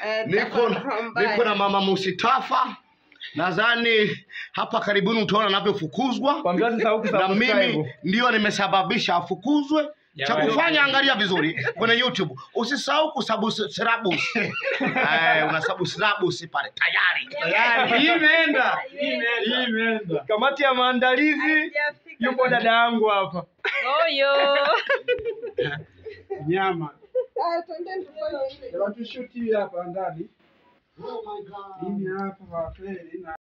Niko na mama Mustafa. Nadhani hapa karibuni utaona anavyofukuzwa. Na mimi ndio nimesababisha afukuzwe. Cha kufanya angalia vizuri kwenye YouTube. Usisahau kusubscribe. Unasubscribe pale tayari. Imeenda. Kamati ya maandalizi yupo dada yangu hapa. Oyo. Nyama. Twendeni tufanye hivi. Watu shoot hapa ndani. Oh my God. Hapa kwa kweli.